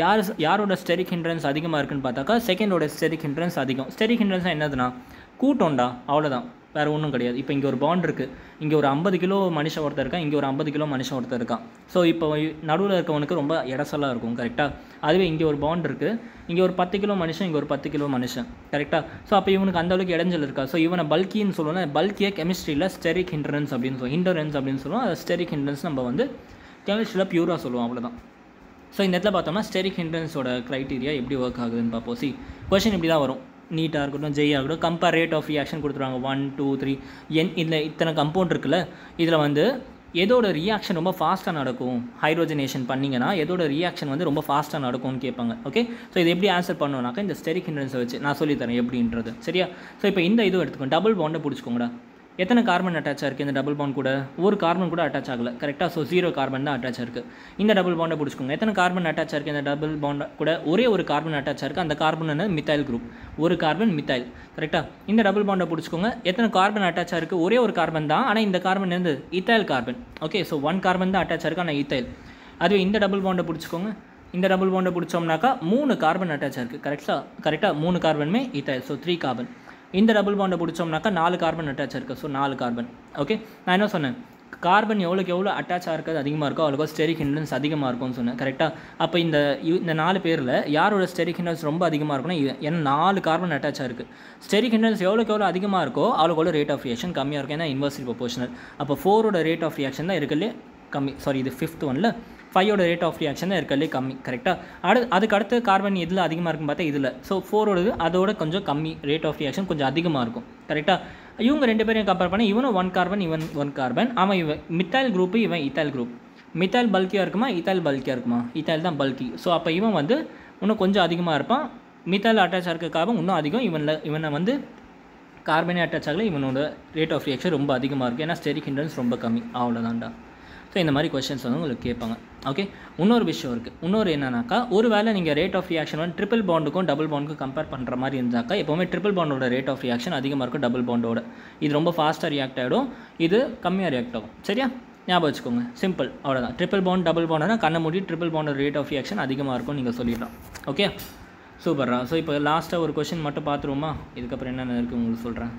யாரோட ஸ்டெரிக் ஹிண்ட்ரன்ஸ் அதிகமாக இருக்குன்னு பார்த்தாக்கா செகண்டோட ஸ்டெரிக் ஹிண்ட்ரன்ஸ் அதிகம். ஸ்டெரிக் ஹிண்ட்ரன்ஸ் என்னதுன்னா கூட்டோண்டா, அவ்வளோதான், வேறு ஒன்றும் கிடையாது. இப்போ இங்கே ஒரு பாண்ட் இருக்குது, இங்கே ஒரு 50 கிலோ மனுஷன் ஒருத்தர் இருக்கான், இங்கே ஒரு 50 கிலோ மனுஷன் ஒருத்தர் இருக்கான். ஸோ இப்போ நடுவில் இருக்கவனுக்கு ரொம்ப இடசலாக இருக்கும். கரெக்டாக, அதுவே இங்கே ஒரு பாண்ட் இருக்குது, இங்கே ஒரு 10 கிலோ மனுஷன், இங்கே ஒரு 10 கிலோ மனுஷன். கரெக்டாக, ஸோ அப்போ இவனுக்கு அந்தளவுக்கு இடைஞ்சல் இருக்கா. ஸோ இவனை பல்கின்னு சொல்லுவோம். பல்கியை கெமிஸ்ட்ரியில் ஸ்டெரிக் ஹிண்ட்ரன்ஸ் அப்படின்னு சொல்லுவோம், ஹிண்டரன்ஸ் அப்படின்னு சொல்லுவோம். அது ஸ்டெரிக் ஹிண்ட்ரன்ஸ் நம்ம வந்து கெமிஸ்ட்ரியில் பியூராக சொல்லுவோம், அவ்வளோதான். ஸோ இந்த இடத்துல பார்த்தோம்னா ஸ்டெரிக் ஹிண்ட்ரன்ஸோட க்ரைட்டீரியா எப்படி ஒர்க் ஆகுதுன்னு பார்ப்போம். கொஸ்டின் இப்படி தான் வரும். நீட்டாக இருக்கட்டும், ஜெய்யாக இருக்கட்டும், கம்பேர் ரேட் ஆஃப் ரியாக்ஷன் கொடுத்துருவாங்க 1 2 3 இதில் இத்தனை கம்பவுண்ட் இருக்குல்ல, இதில் வந்து எதோட ரியாக்ஷன் ரொம்ப ஃபாஸ்ட்டாக நடக்கும், ஹைட்ரோஜனேஷன் பண்ணிங்கன்னா எதோட ரியாக்ஷன் வந்து ரொம்ப ஃபாஸ்ட்டாக நடக்கும்னு கேட்பாங்க. ஓகே, ஸோ இது எப்படி ஆன்சர் பண்ணணும்னாக்கா இந்த ஸ்டெரிக் ஹிண்ட்ரன்ஸை வச்சு நான் சொல்லித்தரேன் எப்படின்றது. சரியா, ஸோ இப்போ இந்த இதுவும் எடுத்துக்கோங்க, டபுள் பாண்டை பிடிச்சிக்கோங்கடா. எத்தனை கார்பன் அட்டாச் இருக்குது இந்த டபுள் பாண்ட் கூட, ஒரு கார்பன் கூட அட்டாச் ஆகலை. கரெக்டாக, ஸோ 0 கார்பன் தான் அட்டாச் இருக்குது. இந்த டபுள் பாண்டை பிடிச்சிக்கோங்க. எத்தனை கார்பன் அட்டாச் இருக்குது இந்த டபுள் பாண்ட் கூட, ஒரே ஒரு கார்பன் அட்டாச் இருக்குது. அந்த கார்பன் என்ன, மித்தைல் குரூப், ஒரு கார்பன் மித்தைல். கரெக்டாக, இந்த டபுள் பாண்டை பிடிச்சிக்கோங்க. எத்தனை கார்பன் அட்டாச் இருக்குது, ஒரே ஒரு கார்பன் தான், ஆனால் இந்த கார்பன் வந்து ethyl carbon. Okay, so 1 carbon தான் அட்டாச் இருக்குது, ஆனால் இத்தைல். அதுவே இந்த டபுள் பாண்டை பிடிச்சிக்கோங்க. இந்த டபுள் பாண்டை பிடிச்சோம்னாக்கா 3 கார்பன் அட்டாச் இருக்குது. கரெக்டாக 3 கார்பனுமே இத்தைல், ஸோ 3 கார்பன். இந்த டபுள் பாண்டை பிடிச்சோம்னாக்கா 4 கார்பன் அட்டாச் இருக்குது, ஸோ 4 கார்பன். ஓகே, நான் என்ன சொன்னேன், கார்பன் எவ்வளோ அட்டாச் ஆகிறது அதிகமாக இருக்கோ அவ்வளோக்கோ ஸ்டெரிக் ஹிண்ட்ரன்ஸ் அதிகமாக இருக்கும்னு சொன்னேன். கரெக்டாக, அப்போ இந்த 4 பேரில் யாரோட ஸ்டெரிக் ஹிண்ட்ரன்ஸ் ரொம்ப அதிகமாக இருக்குன்னா ஏன்னா 4 கார்பன் அட்டாச் இருக்குது. ஸ்டெரிக் ஹிண்ட்ரன்ஸ் எவ்வளோ அதிகமாக இருக்கோ அவ்வளோக்கு ரேட் ஆஃப் ரியாக்ஷன் கம்மியாக இருக்கும், ஏன்னா இன்வெர்ஸ்லி ப்ரொபோர்ஷனல். அப்போ 4ஓட ரேட் ஆஃப் ரியாக்ஷன் தான் இருக்கலே கம்மி. சாரி, இது 5th ஒன்ல 5ஓட ரேட் ஆஃப் ரியாக்ஷன் தான் இருக்கலே கம்மி. கரெக்டாக, அதுக்கு அடுத்து கார்பன் எதில் அதிகமாக இருக்குன்னு பார்த்தா இதில். ஸோ 4ஓடது அதோட கொஞ்சம் கம்மி, ரேட் ஆஃப் ரியாக்ஷன் கொஞ்சம் அதிகமாக இருக்கும். கரெக்டாக, இவங்க 2 பேரையும் கம்பேர் பண்ணி இவனும் 1 கார்பன், இவன் 1 கார்பன். ஆமாம், இவன் மித்தைல் குரூப்பு, இவன் இத்தைல் குரூப். மித்தைல் பல்கியாக இருக்குமா, இத்தைல் பல்கியாக இருக்குமா, இத்தைல் தான் பல்கி. ஸோ அப்போ இவன் வந்து இன்னும் கொஞ்சம் அதிகமாக இருப்பான். மித்தைல் அட்டாச் இருக்க கார்பன் இன்னும் அதிகம். இவனை வந்து கார்பனே அட்டாச் ஆகல, இவனோட ரேட் ஆஃப் ரியாக்ஷன் ரொம்ப அதிகமாக இருக்கும், ஏன்னா ஸ்டெரிக் ஹிண்ட்ரன்ஸ் ரொம்ப கம்மி. அவ்வளோதான்டா. ஸோ இந்த மாதிரி கொஸ்டின்ஸ் வந்து உங்களுக்கு கேட்பாங்க. ஓகே, இன்னொரு விஷயம் இருக்குது. இன்னொரு என்னன்னாக்கா, ஒரு வேளை நீங்கள் ரேட் ஆஃப் ரியாக்ஷன் வந்து ட்ரிபிள் பாண்டுக்கும் டபுள் பாண்டுக்கும் கம்பேர் பண்ணுற மாதிரி இருந்தாக்கா எப்போவுமே ட்ரிபிள் பாண்டோட ரேட் ஆஃப் ரியாக்ஷன் அதிகமாக இருக்கும் டபுள் பாண்டோட. இது ரொம்ப ஃபாஸ்ட்டாக ரியாக்ட் ஆகிடும், இது கம்மியாக ரியாக்ட் ஆகும். சரியா, ஞாபகம் வச்சுக்கோங்க, சிம்பிள், அவ்வளோதான். ட்ரிபிள் பாண்ட் டபுள் பாண்டுனா கண்ணை மூடி ட்ரிபிள் பாண்டோட ரேட் ஆஃப் ரியாக்ஷன் அதிகமாக இருக்கும் நீங்கள் சொல்லிடலாம். ஓகே, சூப்பர்ரா. ஸோ இப்போ லாஸ்ட்டாக ஒரு கொஸ்டின் மட்டும் பார்த்துருவோமா, இதுக்கப்புறம் என்னென்ன இருக்குது உங்களுக்கு சொல்கிறேன்.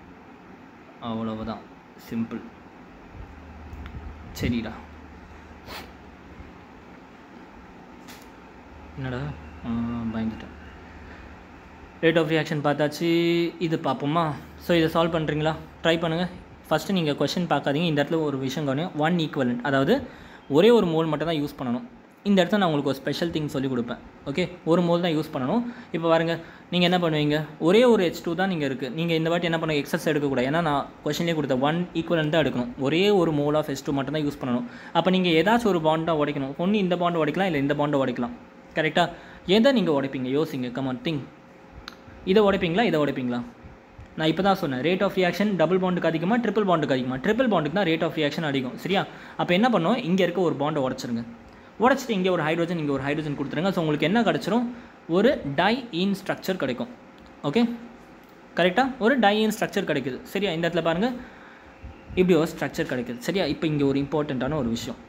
அவ்வளவுதான், சிம்பிள். சரிடா, என்னடா பயந்துட்டேன். ரேட் ஆஃப் ரியாக்ஷன் பார்த்தாச்சு, இது பார்ப்போமா. ஸோ இதை சால்வ் பண்ணுறீங்களா, ட்ரை பண்ணுங்கள். ஃபஸ்ட்டு நீங்கள் கொஸ்டின் பார்க்காதீங்க, இந்த இடத்துல ஒரு விஷயம் கவனியும். 1 ஈக்குவலண்ட், அதாவது ஒரே ஒரு மோல் மட்டும் தான் யூஸ் பண்ணணும். இந்த இடத்துல நான் உங்களுக்கு ஒரு ஸ்பெஷல் திங் சொல்லிக் கொடுப்பேன். ஓகே, ஒரு மோல் தான் யூஸ் பண்ணணும். இப்போ பாருங்க, நீங்கள் என்ன பண்ணுவீங்க, ஒரே ஒரு H2 தான் நீங்கள் இருக்குது. நீங்கள் இந்த வாட்டி என்ன பண்ணுங்க, எக்ஸஸ் எடுக்கக்கூடாது. ஏன்னா நான் கொஷின்லேயே கொடுத்த 1 ஈக்குவலன்ட் தான் எடுக்கணும். ஒரே ஒரு மோல் ஆஃப் H2 மட்டும் தான் யூஸ் பண்ணணும். அப்போ நீங்கள் ஏதாச்சும் ஒரு பாண்டாக உடைக்கணும். ஒன்று இந்த பாண்டை உடைக்கலாம், இல்லை இந்த பாண்டை உடைக்கலாம். கரெக்டாக? எதை நீங்கள் உடைப்பீங்க யோசிங்க. Come on think. இதை உடைப்பீங்களா, இதை உடைப்பீங்களா? நான் இப்போ தான் சொன்னேன், ரேட் ஆஃப் ரியாக்ஷன் டபுள் பாண்டுக்கு அதிகமாக ட்ரிபிள் பாண்டுக்கு அதிகமாக. ட்ரிபிள் பாண்டுக்கு தான் ரேட் ஆஃப் ரியாக்ஷன் அதிகம். சரியா? அப்போ என்ன பண்ணுவோம், இங்கே இருக்க ஒரு பாண்டை உடச்சிருங்க. உடச்சிட்டு இங்கே ஒரு ஹைட்ரோஜன், இங்கே ஒரு ஹைட்ரோஜன் கொடுத்துருங்க. ஸோ உங்களுக்கு என்ன கிடச்சிரும், ஒரு டைஈன் ஸ்ட்ரக்சர் கிடைக்கும். ஓகே, கரெக்டாக? ஒரு டைஈன் ஸ்ட்ரக்சர் கிடைக்குது. சரியா? இந்த இடத்துல பாருங்கள், இப்படி ஒரு ஸ்ட்ரக்சர் கிடைக்குது. சரியா? இப்போ இங்கே ஒரு இம்பார்ட்டண்ட்டான ஒரு விஷயம்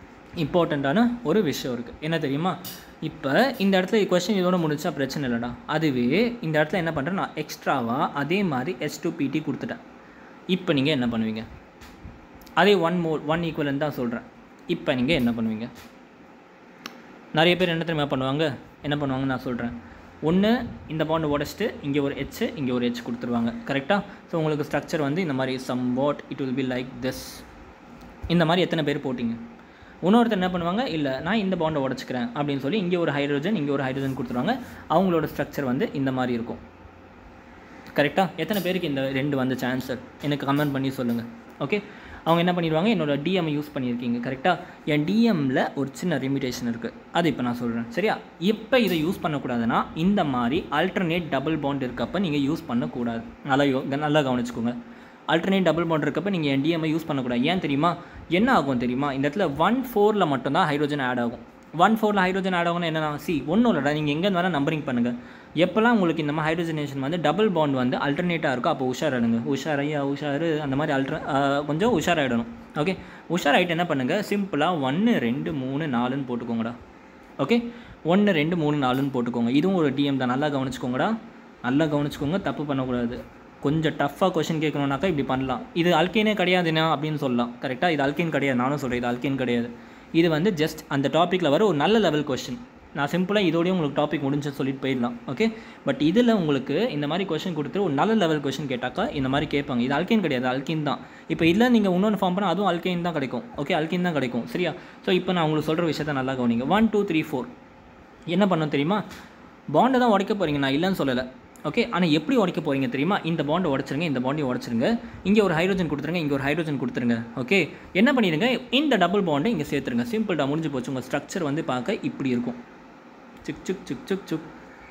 இருக்குது. என்ன தெரியுமா? இப்போ இந்த இடத்துல கொஸ்டின் இதோட முடிச்சா பிரச்சனை இல்லைடா. அதுவே இந்த இடத்துல என்ன பண்ணுறேன், நான் எக்ஸ்ட்ராவாக அதே மாதிரி H2PT கொடுத்துட்டேன். இப்போ நீங்கள் என்ன பண்ணுவீங்க, அதே 1 ஈக்குவலன்ட் தான் சொல்கிறேன். இப்போ நீங்கள் என்ன பண்ணுவீங்க, நிறைய பேர் என்ன தெரியுமா பண்ணுவாங்க, நான் சொல்கிறேன். ஒன்று இந்த பாண்டு உடச்சிட்டு இங்கே ஒரு H, இங்கே ஒரு H கொடுத்துருவாங்க. கரெக்டாக? ஸோ உங்களுக்கு ஸ்ட்ரக்சர் வந்து இந்த மாதிரி somewhat it will be like this. இந்த மாதிரி எத்தனை பேர் போட்டிங்க? இன்னொருத்தர் என்ன பண்ணுவாங்க, இல்லை நான் இந்த பாண்டை உடச்சிக்கிறேன் அப்படின்னு சொல்லி இங்கே ஒரு ஹைட்ரோஜன், இங்கே ஒரு ஹைட்ரோஜன் கொடுத்துருவாங்க. அவங்களோட ஸ்ட்ரக்சர் வந்து இந்த மாதிரி இருக்கும். கரெக்டாக? எத்தனை பேருக்கு இந்த 2 வந்துச்சு ஆன்சர் எனக்கு கமெண்ட் பண்ணி சொல்லுங்கள். ஓகே, அவங்க என்ன பண்ணிடுவாங்க, என்னோட டிஎம் யூஸ் பண்ணியிருக்கீங்க. கரெக்டாக? என் டிஎம்மில் ஒரு சின்ன லிமிடேஷன் இருக்குது, அது இப்போ நான் சொல்கிறேன். சரியா? இப்போ இதை யூஸ் பண்ணக்கூடாதுன்னா இந்த மாதிரி ஆல்டர்னேட் டபுள் பாண்ட் இருக்கப்போ நீங்கள் யூஸ் பண்ணக்கூடாது. நல்லா கவனிச்சுக்கோங்க. ஆல்டர்னேட் டபுள் பாண்ட் இருக்கப்போ நீங்கள் என் டிஎம்ஐ யூஸ் பண்ணக்கூடாது. ஏன் தெரியுமா? என்ன ஆகும் தெரியுமா? இந்த இடத்துல 1,4ல் மட்டும்தான் ஹைட்ரோஜன் ஆட் ஆகும். 1,4ல் ஹைட்ரோஜன் ஆட் ஆகும்னா என்னன்னா, ஒன்றும் இல்லைடா, நீங்கள் எங்கே வேணால் நம்பரிங் பண்ணுங்கள். எப்போல்லாம் உங்களுக்கு இந்த மாதிரி ஹைட்ரோஜனேஷன் வந்து டபுள் பாண்ட் வந்து அல்டர்னேட்டாக இருக்கும், அப்போ உஷாராடுங்க. உஷாரு அந்த மாதிரி கொஞ்சம் உஷாராகிடணும். ஓகே, உஷாராகிட்டு என்ன பண்ணுங்கள், சிம்பிளாக 1 2 3 4ன்னு போட்டுக்கோங்கடா. ஓகே, 1 2 3 4ன்னு போட்டுக்கோங்க. இதுவும் ஒரு டிஎம் தான். நல்லா கவனிச்சுக்கோங்க, தப்பு பண்ணக்கூடாது. கொஞ்சம் டஃப்பாக கொஷின் கேட்கணுன்னாக்கா இப்படி பண்ணலாம். இது அல்கேனே கிடையாதுண்ணா அப்படின்னு சொல்லலாம். கரெக்டாக? இது அல்கேன் கிடையாது, நானும் சொல்கிறேன் இது அல்கேன் கிடையாது. இது வந்து ஜஸ்ட் அந்த டாப்பிக்கில் வர ஒரு நல்ல லெவல் கொஷின். நான் சிம்பிளாக இதோடய உங்களுக்கு டாபிக் முடிஞ்சு சொல்லிட்டு போயிடலாம். ஓகே, பட் இதில் உங்களுக்கு இந்த மாதிரி கொஷின் கொடுத்து ஒரு நல்ல லெவல் கொஷின் கேட்டாக்கா இந்த மாதிரி கேட்பாங்க. இது அல்கேன் கிடையாது, அல்கேன் தான். இப்போ இல்லை நீங்கள் இன்னொன்று ஃபார்ம் பண்ணால் அதுவும் அல்கேன் தான் கிடைக்கும். ஓகே, அல்கேன் தான் கிடைக்கும். சரியா? ஸோ இப்போ நான் உங்களுக்கு சொல்கிற விஷயத்தை நல்லா கவனிங்க. 1 2 3 4 என்ன பண்ணணும் தெரியுமா? பாண்டை தான் உடைக்க போகிறீங்க, நான் இல்லைன்னு சொல்லலை. ஓகே, ஆனால் எப்படி உடைக்க போகிறீங்க தெரியுமா? இந்த பாண்டை உடச்சிருங்க, இந்த பாண்டையும் உடச்சிருங்க, இங்கே ஒரு ஹைட்ரோஜன் கொடுத்துருங்க, இங்கே ஒரு ஹைட்ரோஜன் கொடுத்துருங்க. ஓகே, என்ன பண்ணிடுங்க, இந்த டபுள் பாண்டை இங்கே சேர்த்துருங்க. சிம்பிள்டா, முடிஞ்சு போச்சு. உங்கள் ஸ்ட்ரக்சர் வந்து பார்க்க இப்படி இருக்கும். சிக் சிக் சிக் சிக் சிக்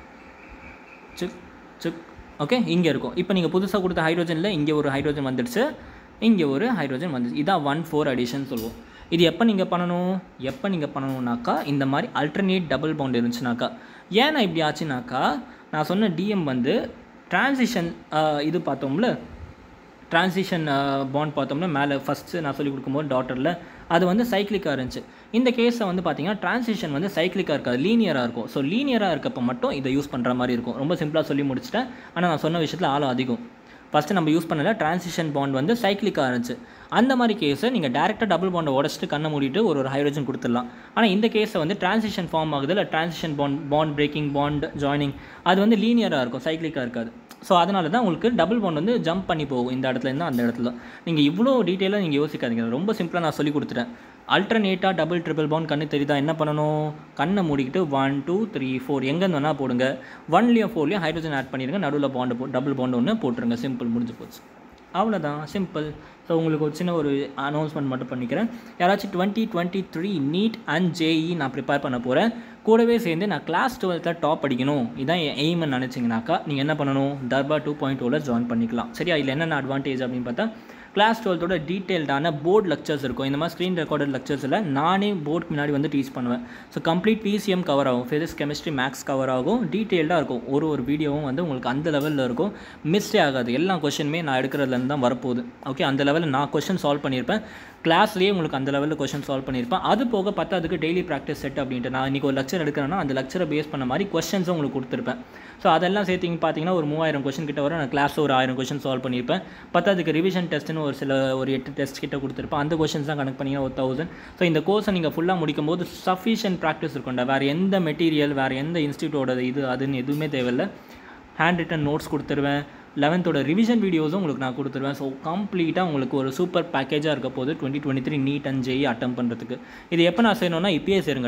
சிக் சிக். ஓகே, இங்கே இருக்கும். இப்போ நீங்கள் புதுசாக கொடுத்த ஹைட்ரோஜனில் இங்கே ஒரு ஹைட்ரோஜன் வந்துடுச்சு, இங்கே ஒரு ஹைட்ரோஜன் வந்துடுச்சு. இதான் 1,4 அடிஷன் சொல்லுவோம். இது எப்போ நீங்கள் பண்ணணும்னாக்கா இந்த மாதிரி அல்டர்னேட் டபுள் பாண்ட் இருந்துச்சுனாக்கா. ஏன் நான் இப்படி ஆச்சுனாக்கா, நான் சொன்ன டிஎம் வந்து ட்ரான்சிஷன் இது பார்த்தோம்ல, ட்ரான்சிஷன் பாண்ட் பார்த்தோம்னா மேலே ஃபஸ்ட்டு நான் சொல்லிக் கொடுக்கும்போது டாட்டரில் அது வந்து சைக்ளிக்காக இருந்துச்சு. இந்த கேஸை வந்து பார்த்தீங்கன்னா ட்ரான்சிஷன் வந்து சைக்ளிக்காக இருக்காது, லீனியராக இருக்கும். ஸோ லீனியராக இருக்கப்போ மட்டும் இதை யூஸ் பண்ணுற மாதிரி இருக்கும். ரொம்ப சிம்பிளாக சொல்லி முடிச்சிட்டேன். ஆனால் நான் சொன்ன விஷயத்தில் ஆழம் அதிகம். ஃபஸ்ட்டு நம்ம யூஸ் பண்ணல ட்ரான்சிஷன் பாண்ட் வந்து சைக்ளிக்காக இருந்துச்சு. அந்த மாதிரி கேஸை நீங்கள் டேரெக்டாக டபுள் பாண்டை உடச்சிட்டு கண்ணை மூடிட்டு ஒரு ஹைட்ரோஜன் கொடுத்துடலாம். ஆனால் இந்த கேஸை வந்து ட்ரான்சிஷன் ஃபார்ம் ஆகுது, இல்லை transition bond breaking, bond joining, அது வந்து லீனியராக இருக்கும், சைக்ளிக்காக இருக்காது. ஸோ அதனால தான் உங்களுக்கு டபுள் பாண்ட் வந்து ஜம்ப் பண்ணி போகும் இந்த இடத்துலேருந்து அந்த இடத்துல. நீங்கள் இவ்வளோ டீட்டெயிலாக நீங்கள் யோசிக்காதீங்க, ரொம்ப சிம்பிளாக நான் சொல்லி கொடுத்துட்டேன். அல்டர்னேட்டாக டபுள் ட்ரிபிள் பாண்ட் கண்ணு தெரியுதா? என்ன பண்ணணும், கண்ணை மூடிக்கிட்டு 1 2 3 4 எங்கேருந்து வேணால் போடுங்க. 1லேயும் 4லேயும் ஹைட்ரோஜன் ஆட் பண்ணிடுங்க, நடுவில் பாண்டு டபுள் பாண்டு ஒன்று போட்டுருங்க. சிம்பிள், முடிஞ்சு போச்சு. அவ்வளோதான், சிம்பிள். ஸோ உங்களுக்கு ஒரு சின்ன ஒரு அனௌன்ஸ்மெண்ட் மட்டும் பண்ணிக்கிறேன். யாராச்சும் 2023 நீட் அண்ட் ஜேஇ நான் ப்ரிப்பேர் பண்ண போகிறேன், கூடவே சேர்ந்து நான் கிளாஸ் 12th டாப் அடிக்கணும், இதான் என் எய்ம்னு நினச்சிங்கனாக்கா நீங்கள் என்ன பண்ணணும், தர்பார் 2.0ல் ஜாயின் பண்ணிக்கலாம். சரியா? இல்லை என்னென்ன அட்வான்டேஜ் அப்படின்னு பார்த்தா, கிளாஸ் 12th டீட்டெயில்டான போர்டு லெக்சர்ஸ் இருக்கும். இந்த மாதிரி ஸ்க்ரீன் ரெக்கார்டட் லெக்சர்ஸில் நானே போர்டுக்கு முன்னாடி வந்து டீச் பண்ணுவேன். ஸோ கம்ப்ளீட் பிசிஎம் கவர் ஆகும், ஃபிசிக்ஸ் கெமிஸ்ட்ரி மேக்ஸ் கவர் ஆகும், டீட்டெயில்டாக இருக்கும். ஒரு வீடியோவும் வந்து உங்களுக்கு அந்த லெவலில் இருக்கும், மிஸ்டே ஆகாது. எல்லா கொஷனுமே நான் எடுக்கிறதுலேருந்து தான் வரப்போகுது. ஓகே, அந்த லெவலில் நான் கொஷின் சால்வ் பண்ணியிருப்பேன், கிளாஸ்லேயே உங்களுக்கு அந்த லெவலில் கொஷின் சால்வ் பண்ணியிருப்பேன். அது போக அதுக்கு டெய்லி ப்ராக்டிஸ் செட் அப்படின்ட்டு நான் இன்றைக்கி ஒரு லெக்சர் எடுக்கிறேன்னா அந்த லெக்சரை பேஸ் பண்ண மாதிரி கொஷின்ஸும் உங்களுக்கு கொடுத்துருப்பேன். ஸோ அதெல்லாம் சேர்த்திங்க பார்த்தீங்கன்னா ஒரு 3000 கொஷின் கிட்ட வரும். நான் கிளாஸில் ஒரு 1000 கொஷின் சால்வ் பண்ணியிருப்பேன். அதுக்கு ரிவிஷன் டெஸ்ட்டுன்னு ஒரு 8 டெஸ்ட் கிட்ட கொடுத்துருப்பேன். அந்த கொஷின்ஸ் தான் கனெக்ட் பண்ணிங்கன்னா ஒரு 1000. ஸோ இந்த கோர்ஸை நீங்கள் ஃபுல்லாக முடிக்கும் போது சஃபிஷியன்ட் ப்ராக்டிஸ் இருக்கும்டா. வேறு எந்த மெட்டீரியல், வேறு எந்த இன்ஸ்டியூட்டோட இது அதுன்னு எதுவுமே தேவையில்லை. ஹேண்ட் ரிட்டன் நோட்ஸ் கொடுத்துருவேன், 11th ரிவிஷன் வீடியோஸும் உங்களுக்கு நான் கொடுத்துருவேன். ஸோ கம்ப்ளீட்டாக உங்களுக்கு ஒரு சூப்பர் பேக்கேஜாக இருக்க போது 2023 நீட் அண்ட் ஜேஇ அட்டம் பண்ணுறதுக்கு. இது எப்போ நான் செய்யணும்னா இப்பயே சேருங்கடா.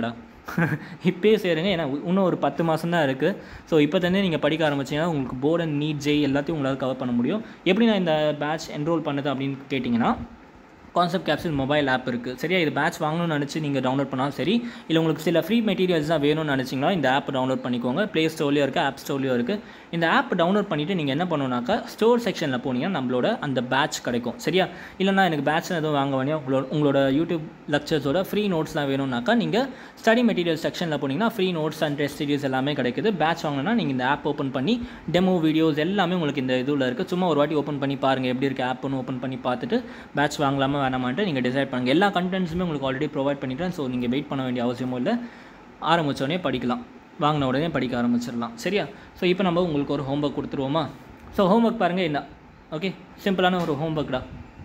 இப்போயே சேருங்க. ஏன்னா இன்னும் ஒரு 10 மாதம் தான் இருக்குது. ஸோ இப்போத்தே நீங்கள் படிக்க ஆரம்பிச்சிங்கன்னா உங்களுக்கு போர்டு அண்ட் நீட் ஜெய் எல்லாத்தையும் உங்களால் கவர் பண்ண முடியும். எப்படி நான் இந்த பேட்ச் என்ரோல் பண்ணது அப்படின்னு கேட்டிங்கன்னா, கான்செப்ட் கேப்சூல் மொபைல் ஆப் இருக்குது. சரியா, இது பேட்ச் வாங்கணும்னு நினச்சி நீங்கள் டவுன்லோட் பண்ணாலும் சரி, இல்லை உங்களுக்கு சில ஃப்ரீ மெட்டீரியல்ஸ் தான் வேணும்னு நினச்சிங்கன்னா இந்த ஆப் டவுன்லோட் பண்ணிக்கோங்க. ப்ளே ஸ்டோர்லேயும் இருக்குது, ஆப் ஸ்டோர்லேயும் இருக்குது. இந்த ஆப் டவுன்லோட் பண்ணிவிட்டு நீங்கள் என்ன பண்ணணும்னாக்கா, ஸ்டோர் செக்ஷனில் போனீங்கன்னா நம்மளோட அந்த பேட்ச் கிடைக்கும். சரியா, இல்லைனா எனக்கு பேட்ச் எதுவும் வாங்க வேண்டிய உங்களோட யூடியூப் லெக்சர்ஸோட ஃப்ரீ நோட்ஸ் தான் வேணும்னாக்கா நீங்கள் ஸ்டடி மெட்டீரியல் செக்ஷனில் போனீங்கன்னா free notes and test series எல்லாமே கிடைக்குது. பேட்ச் வாங்கினா நீங்கள் இந்த ஆப் ஓப்பன் பண்ணி டெமோ வீடியோஸ் எல்லாமே உங்களுக்கு இந்த இதில் இருக்குது. சும்மா ஒரு வாட்டி ஓப்பன் பண்ணி பாருங்கள் எப்படி இருக்குது ஆப்னு. ஓப்பன் பண்ணி பார்த்துட்டு பேட்ச் வாங்கலாமா வேணாமான்ட்டு நீங்கள் டிசைட் பண்ணுங்கள். எல்லா கண்டென்ட்ஸுமே உங்களுக்கு ஆல்ரெடி ப்ரொவைட் பண்ணிட்டேன். ஸோ நீங்கள் வெயிட் பண்ண வேண்டிய அவசியமும் இல்லை. ஆரம்பித்தோடனே படிக்கலாம், வாங்கின உடனே படிக்க ஆரம்பிச்சிடலாம். சரியா, ஸோ இப்போ நம்ம உங்களுக்கு ஒரு ஹோம்ஒர்க் கொடுத்துருவோமா? ஸோ ஹோம்ஒர்க் பாருங்கள் என்ன. ஓகே, சிம்பிளான ஒரு ஹோம்ஒர்க்டா.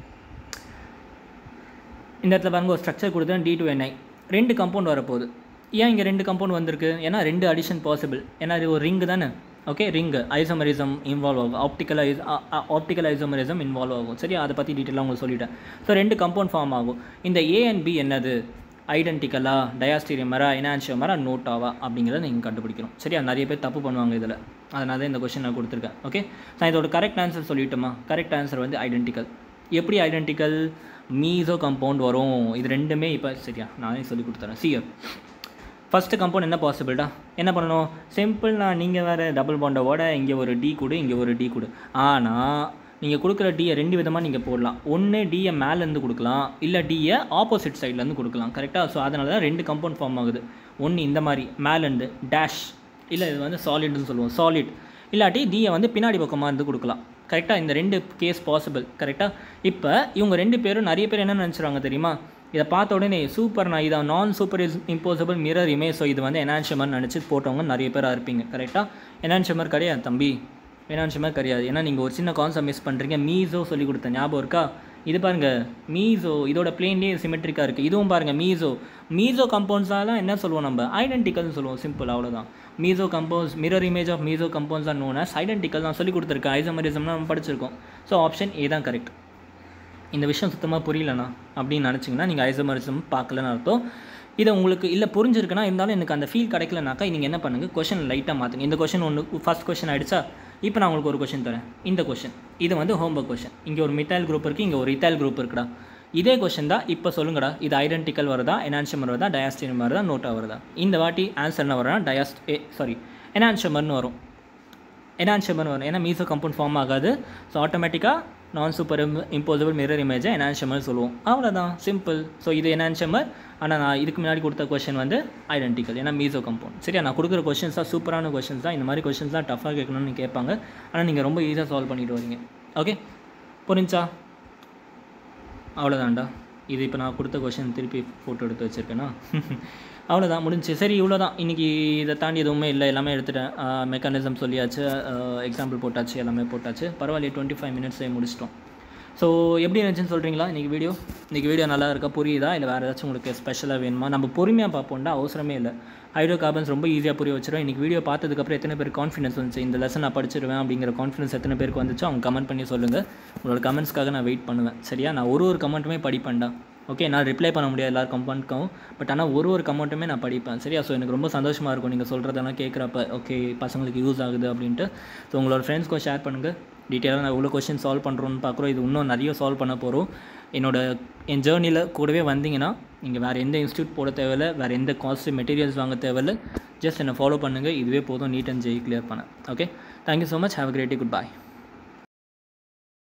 இந்த இடத்துல பாருங்கள், ஒரு ஸ்ட்ரக்சர் கொடுத்தேன் D to NI. 2 கம்பவுண்ட் வரப்போகுது. ஏன் இங்கே 2 கம்பவுண்ட் வந்திருக்கு? ஏன்னா 2 அடிஷன் பாசிபிள். ஏன்னா இது ஒரு ரிங்கு தானே. ஓகே, ரிங்கு ஐசோமரிசம் இன்வால்வ் ஆகும், ஆப்டிக்கல் ஐசோமரிசம் இன்வால்வ் ஆகும். சரியா, அதை பற்றி டீட்டெயிலாக உங்களுக்கு சொல்லிட்டேன். ஸோ 2 கம்பவுண்ட் ஃபார்ம் ஆகும். இந்த A and B என்னது? ஐடென்டிக்கலா, டயாஸ்டீரியமரா, எனான்ஷியோமரா, நோட்டாவா அப்படிங்கிறத நீங்கள் கண்டுபிடிக்கணும். சரியா, நிறைய பேர் தப்பு பண்ணுவாங்க இதில். அதனால தான் இந்த கொஸ்டின் நான் கொடுத்துருக்கேன். ஓகே, நான் இதோட கரெக்ட் ஆன்சர் சொல்லிட்டோமா? கரெக்ட் ஆன்சர் வந்து ஐடென்டிக்கல். எப்படி ஐடென்டிக்கல்? மீசோ கம்பவுண்ட் வரும். இது ரெண்டுமே இப்போ சரியா நானே சொல்லி கொடுத்துறேன். சியர் ஃபஸ்ட்டு கம்பவுண்ட் என்ன பாசிபிள்டா? என்ன பண்ணணும்? சிம்பிள். நீங்கள் வேறு டபுள் பாண்டோட இங்கே ஒரு D கொடு, இங்கே ஒரு D கொடு. ஆனால் நீங்கள் கொடுக்குற Dயை 2 விதமாக நீங்கள் போடலாம். ஒன்று Dயை மேலேருந்து கொடுக்கலாம், இல்லை Dயை ஆப்போசிட் சைட்லேருந்து கொடுக்கலாம். கரெக்டாக? ஸோ அதனால தான் 2 கம்பவுண்ட் ஃபார்ம் ஆகுது. ஒன்று இந்த மாதிரி மேலேருந்து டேஷ், இல்லை இது வந்து சாலிட்னு சொல்லுவோம், சாலிட். இல்லாட்டி Dயை வந்து பின்னாடி பக்கமாக இருந்து கொடுக்கலாம். கரெக்டாக? இந்த 2 கேஸ் பாசிபிள். கரெக்டாக? இப்போ இவங்க 2 பேரும் நிறைய பேர் என்ன நினச்சிருவாங்க தெரியுமா? இதை பார்த்த உடனே சூப்பர், நான் இதை நான் superimposable mirror image, so இது வந்து எனான்ஷியமர் நினச்சி போட்டவங்க நிறைய பேராக இருப்பீங்க. கரெக்டாக? எனான்ஷியமர் கிடையாது தம்பி, எனான்ஷியமர் கிடையாது. ஏன்னா நீங்கள் ஒரு சின்ன கான்செப்ட் மிஸ் பண்ணுறீங்க. மீசோ சொல்லி கொடுத்த ஞாபகம் இருக்கா? இது பாருங்கள் மீசோ, இதோட பிளேன்லேயே சிமெட்ரிக்காக இருக்குது. இதுவும் பாருங்கள் மீசோ. மீசோ கம்பவுண்ட்ஸாலாம் என்ன சொல்லுவோம் நம்ம? ஐடென்டிக்கல்னு சொல்லுவோம். சிம்பிள், அவ்வளோதான். Meso compounds, mirror image of meso compounds are known as identical. நான் சொல்லி கொடுத்துருக்கேன். ஐசோமரிசம்னா நம்ம படிச்சிருக்கோம். ஸோ ஆப்ஷன் ஏ தான் கரெக்ட். இந்த விஷயம் சுத்தமாக புரியலண்ணா அப்படின்னு நினச்சிங்கன்னா நீங்கள் ஐசோமரிசம் பார்க்கலன்னு அர்த்தம். இதை உங்களுக்கு இல்லை புரிஞ்சிருக்குன்னா, இருந்தாலும் எனக்கு அந்த ஃபீல் கிடைக்கலனாக்கா நீங்கள் என்ன பண்ணுங்கள், கொஷின் லைட்டாக மாற்றுங்க. இந்த கொஷின் ஒன்று ஃபஸ்ட் கொஷின் ஆகிடுச்சா? இப்போ நான் உங்களுக்கு ஒரு கொஷின் தரேன். இந்த கொஷின் இது வந்து ஹோம்ஒர்க் கொஷின். இங்கே ஒரு மித்தைல் குரூப் இருக்குது, இங்கே ஒரு இத்தைல் குரூப் இருக்குடா. இதே கொஷின் தான். இப்போ சொல்லுங்கடா, இது ஐடென்டிக்கல் வருதா, எனான்ஷியமர் வருதா, டயாஸ்டீரியமர் வருதா, நோட்டா வருதா? இந்த வாட்டி ஆன்சர் என்ன வரும்னா எனான்ஷியமர்னு வரும். எனான்ஷியமர் வரும். ஏன்னா மீசோ கம்பவுண்ட் ஃபார்ம் ஆகாது. ஸோ ஆட்டோமேட்டிக்காக நான் சூப்பர் இம்போசிபிள் மிரர் இமேஜை எனான்ஷியமர் சொல்லுவோம். அவ்வளோதான், சிம்பிள். ஸோ இது எனான்ஷியமர். ஆனால் நான் இதுக்கு முன்னாடி கொடுத்த கொஷின் வந்து ஐடென்டிக்கல், ஏன்னா மீசோ கம்பவுண்ட். சரியா, நான் கொடுக்குற கொஷின்ஸ் தான் சூப்பரான கொஷின்ஸ் தான். இந்த மாதிரி கொஷின்ஸ் தான் டஃபாக கேட்கணும்னு கேட்பாங்க. ஆனால் நீங்கள் ரொம்ப ஈஸியாக சால்வ் பண்ணிட்டு வரீங்க. ஓகே, புரிஞ்சா? அவ்வளோதான்டா. இது இப்போ நான் கொடுத்த கொஷின் திருப்பி ஃபோட்டோ எடுத்து வச்சுருக்கேன்னா அவ்வளோதான், முடிஞ்சு. சரி, இவ்வளோ தான். இன்றைக்கி இதை தாண்டி எதுவுமே இல்லை, எல்லாமே எடுத்துட்டேன். மெக்கானிசம் சொல்லியாச்சு, எக்ஸாம்பிள் போட்டாச்சு, எல்லாமே போட்டாச்சு. பரவாயில்ல, 25 மினிட்ஸே முடிச்சிட்டோம். ஸோ எப்படி இருந்துச்சுன்னு சொல்கிறீங்களா இன்றைக்கி வீடியோ நல்லா இருக்கா, புரியுதா? இல்லை வேறு ஏதாச்சும் உங்களுக்கு ஸ்பெஷலாக வேணுமா? நம்ம பொறுமையாக பார்ப்போம்டா, அவசரமே இல்லை. ஹைட்ரோகார்பன்ஸ் ரொம்ப ஈஸியாக புரிய வச்சிடும். இன்றைக்கி வீடியோ பார்த்ததுக்கப்புறம் எத்தனை பேர் கான்ஃபிடன்ஸ் வந்துச்சு, இந்த லெசன் நான் படிச்சிருவேன் அப்படிங்கிற கான்ஃபிடன்ஸ் எத்தனை பேருக்கு வந்துச்சோ அவங்க கமெண்ட் பண்ணி சொல்லுங்கள். உங்களோட கமெண்ட்ஸ்க்காக நான் வெயிட் பண்ணுவேன். சரியா, நான் ஒரு கமெண்ட்டுமே படிப்பேன்டா. ஓகே, நான் ரிப்ளை பண்ண முடியாது எல்லாரும் கமெண்ட்க்கும், பட் ஆனால் ஒரு கமெண்ட்டுமே நான் படிப்பேன். சரியா, ஸோ எனக்கு ரொம்ப சந்தோஷமாக இருக்கும் நீங்கள் சொல்கிறதெல்லாம் கேட்குறப்ப. ஓகே, பசங்களுக்கு யூஸ் ஆகுது அப்படின்ட்டு. ஸோ உங்களோட ஃப்ரெண்ட்ஸ்க்கும் ஷேர் பண்ணுங்கள். டீட்டெயிலாக நான் இவ்வளோ கொஸ்டின் சால்வ் பண்ணுறோன்னு பார்க்குறோம். இது இன்னும் நிறைய சால்வ் பண்ண போகிறோம். என் ஜேர்னியில் கூடவே வந்தீங்கன்னா நீங்கள் வேறு எந்த இன்ஸ்டியூட் போட தேவையில்லை, வேறு எந்த காஸ்ட் மெட்டீரியல்ஸ் வாங்க தேவையில்லை. ஜஸ்ட் என்னை ஃபாலோ பண்ணுங்கள். இதுவே போதும் நீட் அண்ட் ஜெய் கிளியர் பண்ண. Okay, thank you so much. Have a great day. Good by.